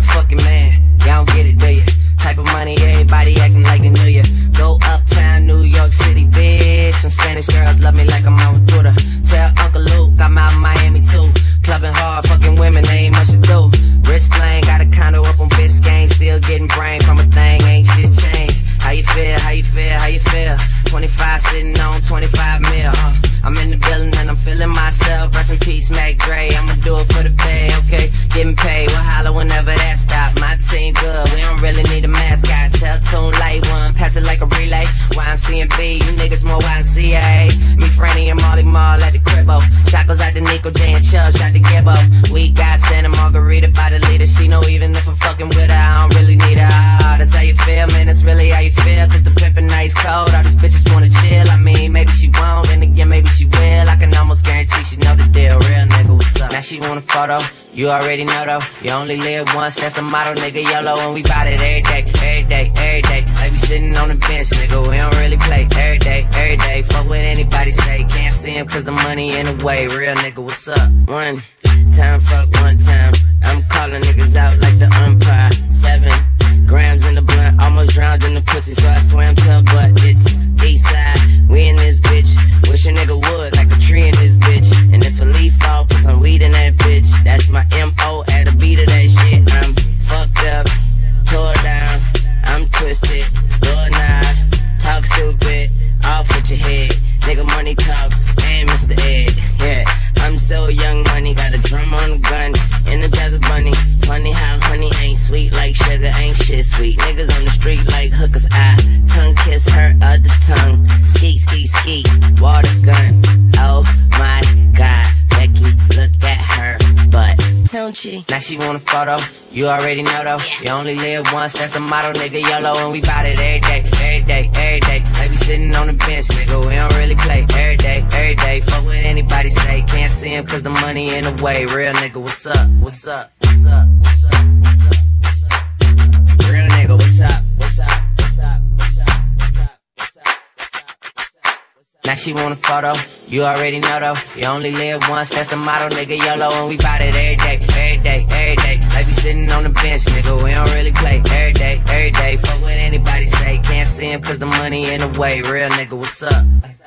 fucking man. Y'all don't get it, do ya? Type of money, everybody acting like they knew ya. Go uptown, New York City, bitch. Some Spanish girls love me like I'm out with Buddha. Tell Uncle Luke I'm out in Miami too. Clubbing hard, fucking women, ain't much to do. Rich plane, got a condo up on Biscayne. Still getting brain from a thing, ain't shit changed. How you feel, how you feel, how you feel? 25 sitting on 25 mil, I'm in the building and I'm feeling myself. Rest in peace, Mac Dre, I'ma do it for the pay, okay? Getting paid, we'll holler whenever that stop. My team good, we don't really need a mascot. Tell Tune Light One, pass it like a relay. YMC and B, you niggas more YMCA. Me, Franny, and Molly Mall at the cribbo. Shot goes out to Nico, J, and Chubb, shot to Gibbo. We got Santa Margarita by the leader. She know even if I'm fucking with her, I don't really need her. Oh, that's how you feel, man, that's really how you feel. Cause the pimpin' nice cold, all these bitches wanna chill. I mean, maybe she won't, and again, maybe she will. I can almost guarantee she know the deal. Real nigga, what's up? Now she want a photo, you already know though. You only live once, that's the motto, nigga. YOLO, and we bout it every day, every day, every day. Like we sitting on the bench, nigga, we don't really play. Every day, every day, fuck what anybody say. Can't see him cause the money in the way. Real nigga, what's up? One time, fuck one time. I'm calling niggas out like the umpire. 7 grams in the blunt, almost drowned in the pussy, so I swam to her butt. It's Eastside, we in this bitch. Wish a nigga would, like a tree in this bitch. And if a leaf fall, put some weed in that bitch. That's my M.O. at a beat of that shit. I'm fucked up, tore down, I'm twisted, Lord Knife, talk stupid, off with your head. Nigga money talks, and Mr. Ed, yeah. I'm so young money, got a drum on the gun, energize a bunny. Funny how honey ain't sweet like sugar, ain't shit sweet. Niggas on the street like hookers, I tongue kiss her other tongue. Skeet, skeet, skeet, water gun. Oh my God, Becky, look at her butt. Don't she? Now she want a photo, you already know though. You only live once, that's the motto, nigga. YOLO, and we bout it every day, every day, every day. Like we sitting on the bench, nigga, we don't really play. Every day, every day, fuck what anybody say. Can't see him cause the money in the way. Real nigga, what's up? What's up? What's up? What's up? What's up? What's up? Real nigga, what's up? What's up? What's up? What's up? What's up? What's up? What's up? What's up? Now she want a photo, you already know though. You only live once, that's the motto, nigga. YOLO, and we bout it every day, every day, every day. Like we sitting on the bench, nigga, we don't really play. Every day, every day, fuck what anybody say. Can't see him cause the money in the way. Real nigga, what's up?